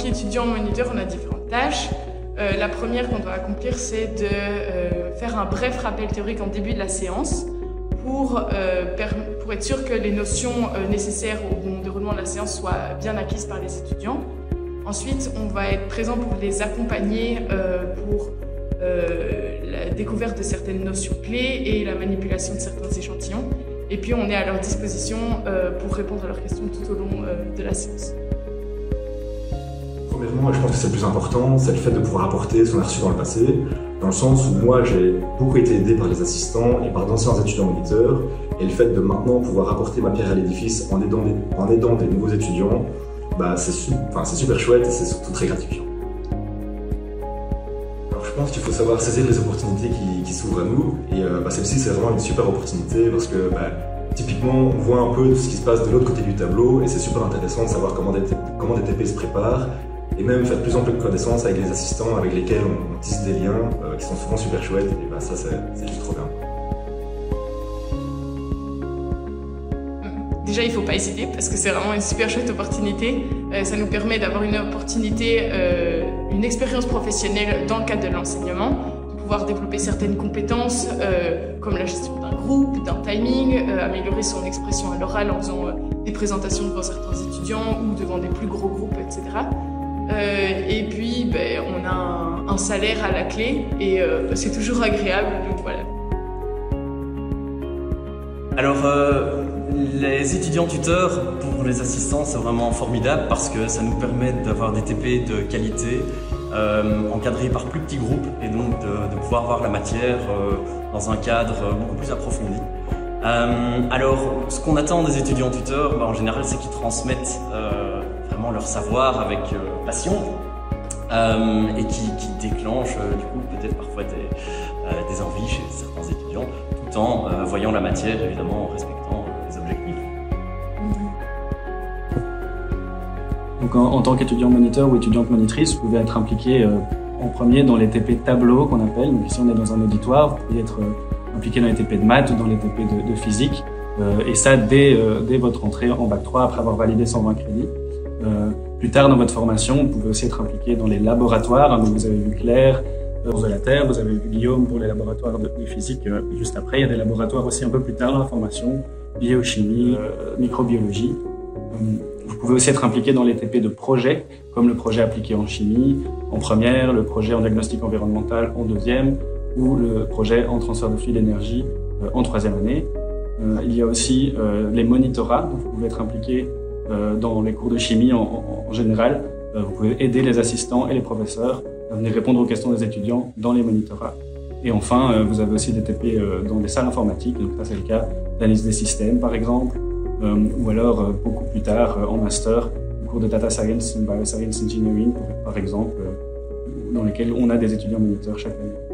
qu'étudiant moniteur, on a différentes tâches. La première qu'on doit accomplir, c'est de faire un bref rappel théorique en début de la séance pour être sûr que les notions nécessaires au bon déroulement de la séance soient bien acquises par les étudiants. Ensuite, on va être présent pour les accompagner pour la découverte de certaines notions clés et la manipulation de certains échantillons. Et puis, on est à leur disposition pour répondre à leurs questions tout au long de la séance. Premièrement, je pense que c'est le plus important, c'est le fait de pouvoir apporter ce qu'on a reçu dans le passé, dans le sens où moi j'ai beaucoup été aidé par les assistants et par d'anciens étudiants moniteurs, et le fait de maintenant pouvoir apporter ma pierre à l'édifice en aidant des nouveaux étudiants, bah, c'est super chouette et c'est surtout très gratifiant. Alors, je pense qu'il faut savoir saisir les opportunités qui s'ouvrent à nous, et celle-ci c'est vraiment une super opportunité parce que typiquement on voit un peu ce qui se passe de l'autre côté du tableau et c'est super intéressant de savoir comment des TP se préparent, et même faire de plus en plus de connaissances avec les assistants avec lesquels on tisse des liens qui sont souvent super chouettes, et ça c'est juste trop bien. Déjà, il ne faut pas hésiter parce que c'est vraiment une super chouette opportunité. Ça nous permet d'avoir une opportunité, une expérience professionnelle dans le cadre de l'enseignement, de pouvoir développer certaines compétences comme la gestion d'un groupe, d'un timing, améliorer son expression à l'oral en faisant des présentations devant certains étudiants ou devant des plus gros groupes, etc. Et puis, on a un salaire à la clé et c'est toujours agréable, donc voilà. Alors, les étudiants tuteurs, pour les assistants, c'est vraiment formidable parce que ça nous permet d'avoir des TP de qualité, encadrés par plus petits groupes, et donc de pouvoir voir la matière dans un cadre beaucoup plus approfondi. Alors, ce qu'on attend des étudiants tuteurs, en général, c'est qu'ils transmettent vraiment leur savoir avec passion et qui déclenchent du coup peut-être parfois des envies chez certains étudiants, tout en voyant la matière évidemment en respectant les objectifs. Donc en tant qu'étudiant moniteur ou étudiante monitrice, vous pouvez être impliqué en premier dans les TP tableaux qu'on appelle. Donc ici on est dans un auditoire, vous pouvez être impliqué dans les TP de maths ou dans les TP de physique, et ça dès votre entrée en Bac 3 après avoir validé 120 crédits. Plus tard dans votre formation, vous pouvez aussi être impliqué dans les laboratoires. Donc vous avez vu Claire de la Terre, vous avez vu Guillaume pour les laboratoires de physique juste après. Il y a des laboratoires aussi un peu plus tard dans la formation, biochimie, microbiologie. Vous pouvez aussi être impliqué dans les TP de projet, comme le projet appliqué en chimie en première, le projet en diagnostic environnemental en deuxième, ou le projet en transfert de flux d'énergie en troisième année. Il y a aussi les monitorats, donc vous pouvez être impliqué dans les cours de chimie en général. Vous pouvez aider les assistants et les professeurs à venir répondre aux questions des étudiants dans les monitorats. Et enfin, vous avez aussi des TP dans des salles informatiques, donc ça c'est le cas d'analyse des systèmes par exemple, ou alors beaucoup plus tard en master, le cours de Data Science and Bioscience Engineering par exemple, dans lesquels on a des étudiants moniteurs chaque année.